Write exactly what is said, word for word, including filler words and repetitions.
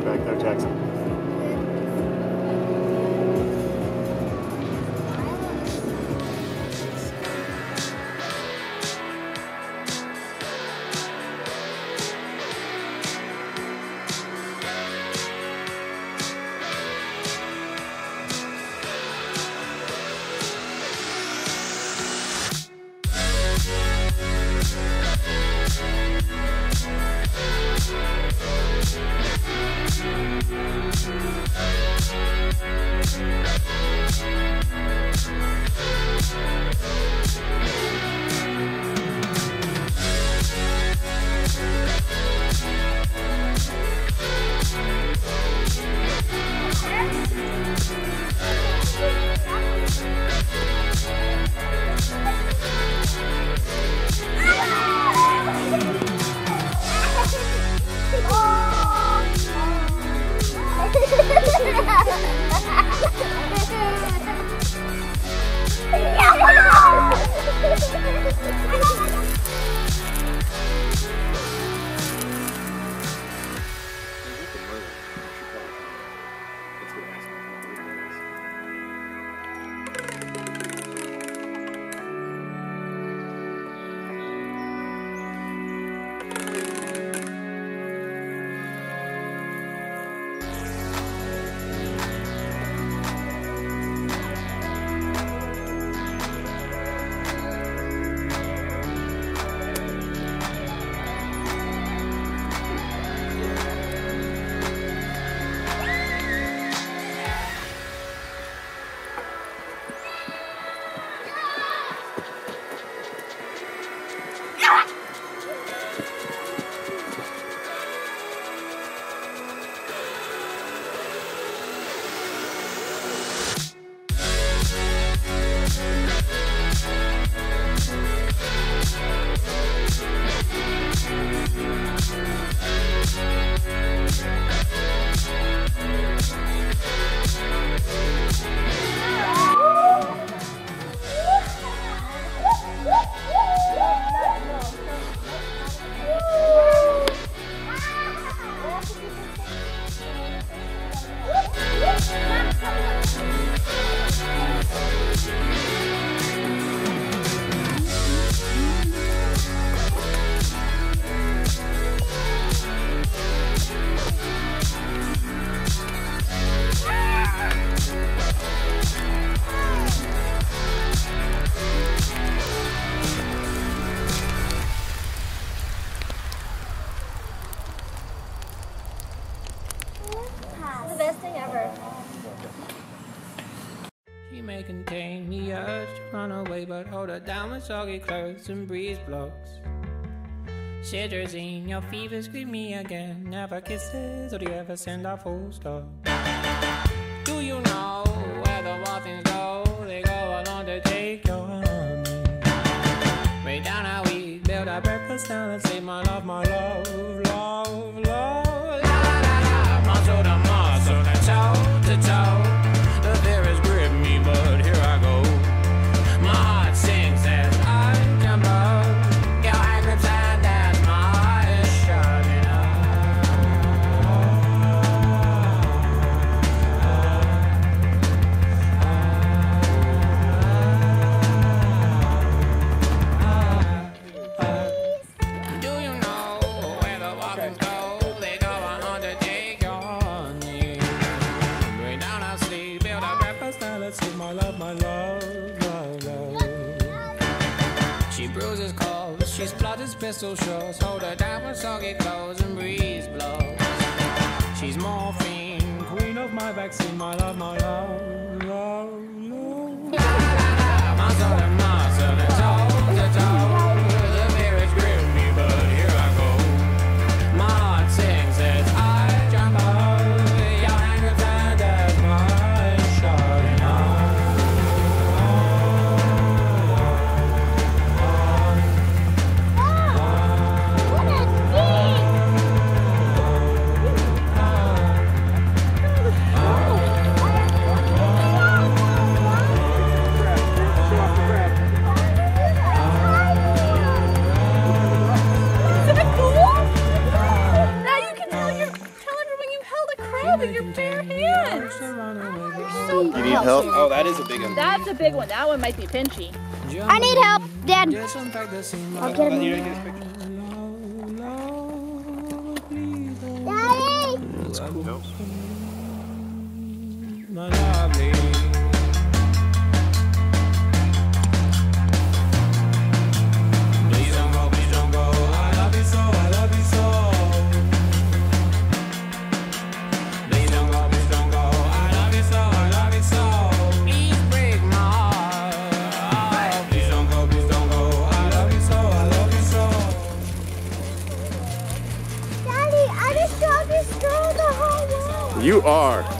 back there, Jackson. She may contain the urge to run away, but hold her down with soggy clothes and breeze blocks. Cetirizine, your fever scream me again. Never kisses, or do you ever send a full stop? Do you know where the muffins go? They go along to take your honey. Way down how we build our breakfast down and say my love, my love, love, love. La la la la, muscle to muscle, to toe to toe. The fear grip me, but here I go. My heart sings as I jump up. Your hand grips and as my heart is shutting up. Do you know where the walkers go? They go on undertake your honey. Bring down our sleep, build our breakfast, now let's see my love, my love, love, love. She bruises calls, she splutters pistol shots. Hold her down with soggy clothes and breeze blows. She's morphine, queen of my vaccine, my love, my love, love, love. La la la, muscle to muscle, to toe to toe. The mirrors grip me, but here I go. My heart sings as I jump up. Your hand grips and as my eyes shutting up. need help. Oh, that is a big one. That's a big one. That one might be pinchy. I need help, Dad. I'll get him. Daddy! That's cool. My lovely. Please don't go, please don't go. I love you so, I love you so. Please don't go, please don't go. I love you so, I love you so. Please break my heart. Please don't go, please don't go. I love you so, I love you so. Daddy, I just saw this girl the whole way. You are.